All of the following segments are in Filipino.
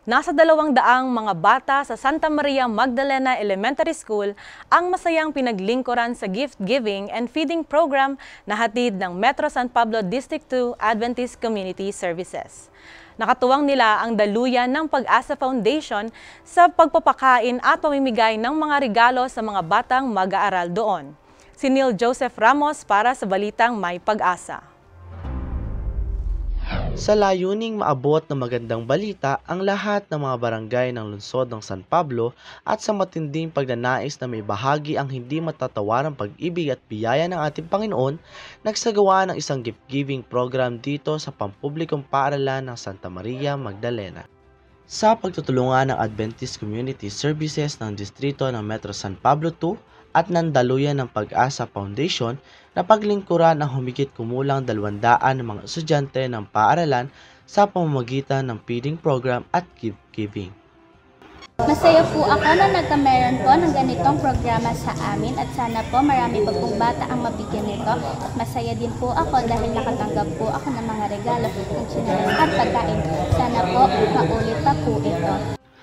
Nasa 200 mga bata sa Santa Maria Magdalena Elementary School ang masayang pinaglingkuran sa gift giving and feeding program na hatid ng Metro San Pablo District 2 Adventist Community Services. Nakatuwang nila ang daluyan ng Pag-asa Foundation sa pagpapakain at pamimigay ng mga regalo sa mga batang mag-aaral doon. Si Neil Joseph Ramos para sa Balitang May Pag-asa. Sa layuning maabot ng magandang balita ang lahat ng mga barangay ng lungsod ng San Pablo at sa matinding pagnanais na may bahagi ang hindi matatawarang pag-ibig at biyaya ng ating Panginoon, nagsagawa ng isang gift-giving program dito sa pampublikong paaralan ng Santa Maria Magdalena. Sa pagtutulungan ng Adventist Community Services ng distrito ng Metro San Pablo 2, at ng daluyan ng Pag-asa Foundation na paglingkuran ang humigit kumulang 200 ng mga estudyante ng paaralan sa pamamagitan ng feeding program at gift giving. Masaya po ako na nagkameron po ng ganitong programa sa amin at sana po marami pa pong bata ang mabigyan nito. Masaya din po ako dahil nakatanggap po ako ng mga regalo ng tsinelas at pagkain. Sana po maulit pa po ito.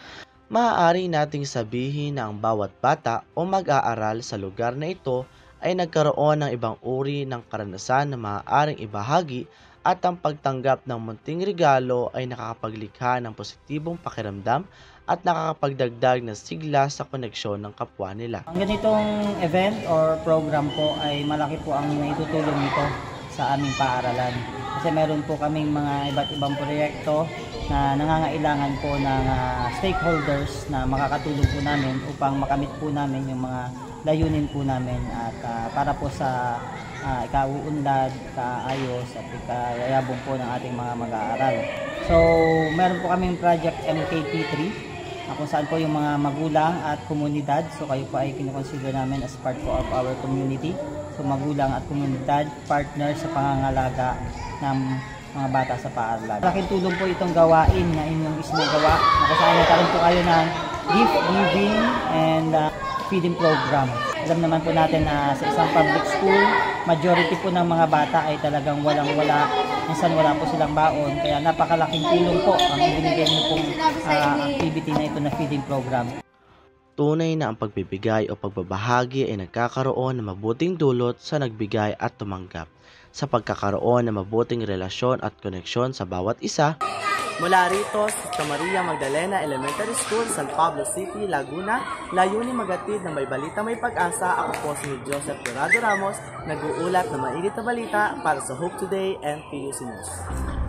Maaari nating sabihin na ang bawat bata o mag-aaral sa lugar na ito ay nagkaroon ng ibang uri ng karanasan na maaaring ibahagi at ang pagtanggap ng munting regalo ay nakakapaglikha ng positibong pakiramdam at nakakapagdagdag ng sigla sa koneksyon ng kapwa nila. Ang ganitong event or program po ay malaki po ang naitutulong nito sa aming paaralan. Kasi meron po kaming mga iba't ibang proyekto na nangangailangan po ng stakeholders na makakatulong po namin upang makamit po namin yung mga layunin po namin at para po sa ikauunlad, kaayos at ikayayabong po ng ating mga mag-aaral. So, meron po kaming project MKP3 kung saan po yung mga magulang at komunidad. So, kayo po ay kinukonsider namin as part po of our community. So, magulang at komunidad, partner sa pangangalaga ng mga bata sa paaralan. Malaking tulong po itong gawain na inyong gawa. Nakasama pa rin po kayo ng gift giving and feeding program. Alam naman po natin na sa isang public school, majority po ng mga bata ay talagang walang-wala. Minsan wala po silang baon. Kaya napakalaking tulong po ang ibinigay niyo pong activity na ito na feeding program. Tunay na ang pagbibigay o pagbabahagi ay nagkakaroon ng mabuting dulot sa nagbigay at tumanggap, sa pagkakaroon ng mabuting relasyon at koneksyon sa bawat isa. Mula rito sa Santa Maria Magdalena Elementary School, San Pablo City, Laguna, layunin magatid ng may balita may pag-asa. Ako po si Joseph Dorado Ramos, nag-uulat ng mainit na balita para sa Hope Today and PUC News.